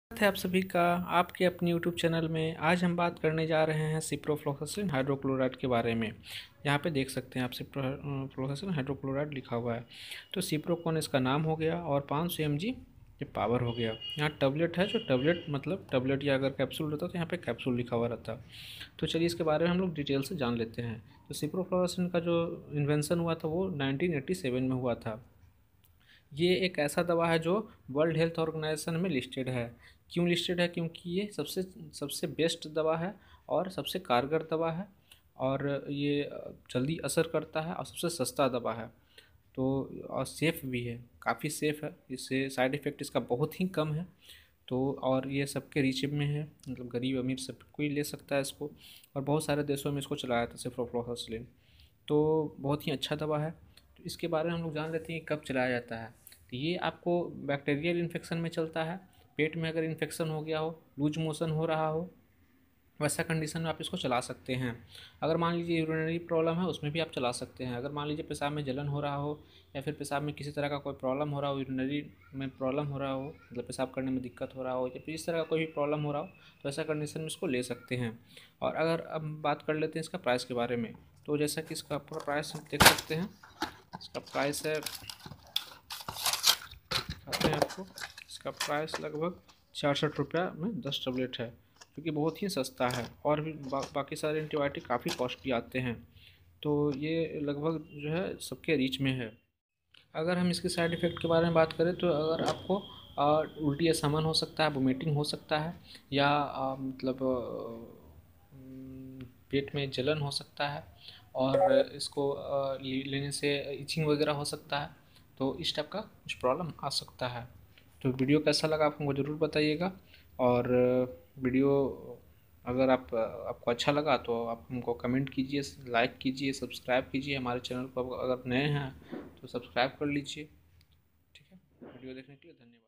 स्वागत है आप सभी का आपके अपने YouTube चैनल में। आज हम बात करने जा रहे हैं सिप्रोफ्लोक्सासिन हाइड्रोक्लोराइड के बारे में। यहाँ पे देख सकते हैं आप सिप्रोफ्लोक्सासिन हाइड्रोक्लोराइड लिखा हुआ है। तो सिप्रोकॉन इसका नाम हो गया और 500 mg ये पावर हो गया। यहाँ टैबलेट है, जो टैबलेट मतलब टैबलेट या अगर कैप्सूल रहता तो यहाँ पे कैप्सूल लिखा हुआ रहता। तो चलिए इसके बारे में हम लोग डिटेल से जान लेते हैं। तो सिप्रोफ्लोक्सासिन का जो इन्वेंशन हुआ था वो 1987 में हुआ था। ये एक ऐसा दवा है जो वर्ल्ड हेल्थ ऑर्गेनाइजेशन में लिस्टेड है। क्यों लिस्टेड है? क्योंकि ये सबसे सबसे बेस्ट दवा है और सबसे कारगर दवा है और ये जल्दी असर करता है और सबसे सस्ता दवा है। तो और सेफ़ भी है, काफ़ी सेफ़ है। इससे साइड इफ़ेक्ट इसका बहुत ही कम है। तो और ये सबके रीच में है, मतलब गरीब अमीर सब कोई ले सकता है इसको। और बहुत सारे देशों में इसको चलाया था सिप्रोफ्लोक्सासिन। तो बहुत ही अच्छा दवा है। तो इसके बारे में हम लोग जान लेते हैं कि कब चलाया जाता है। तो ये आपको बैक्टीरियल इन्फेक्शन में चलता है। पेट में अगर इन्फेक्शन हो गया हो, लूज मोशन हो रहा हो, वैसा कंडीशन में आप इसको चला सकते हैं। अगर मान लीजिए यूरिनरी प्रॉब्लम है, उसमें भी आप चला सकते हैं। अगर मान लीजिए पेशाब में जलन हो रहा हो या फिर पेशाब में किसी तरह का कोई प्रॉब्लम हो रहा हो, यूरिनरी में प्रॉब्लम हो रहा हो, मतलब पेशाब करने में दिक्कत हो रहा हो या फिर इस तरह का कोई भी प्रॉब्लम हो रहा हो, तो ऐसा कंडीशन में इसको ले सकते हैं। और अगर अब बात कर लेते हैं इसका प्राइस के बारे में, तो जैसा कि इसका पूरा प्राइस हम देख सकते हैं। इसका प्राइस है, बताते हैं आपको, इसका प्राइस लगभग 66 रुपया में 10 टैबलेट है, जो कि बहुत ही सस्ता है। और भी बाकी सारे एंटीबायोटिक काफ़ी कॉस्टली आते हैं। तो ये लगभग जो है सबके रीच में है। अगर हम इसके साइड इफ़ेक्ट के बारे में बात करें तो अगर आपको उल्टी असहन हो सकता है, वोमिटिंग हो सकता है, या मतलब पेट में जलन हो सकता है, और इसको लेने से इचिंग वगैरह हो सकता है। तो इस टाइप का कुछ प्रॉब्लम आ सकता है। तो वीडियो कैसा लगा आप हमको ज़रूर बताइएगा। और वीडियो अगर आपको अच्छा लगा तो आप हमको कमेंट कीजिए, लाइक कीजिए, सब्सक्राइब कीजिए। हमारे चैनल को अगर नए हैं तो सब्सक्राइब कर लीजिए। ठीक है, वीडियो देखने के लिए धन्यवाद।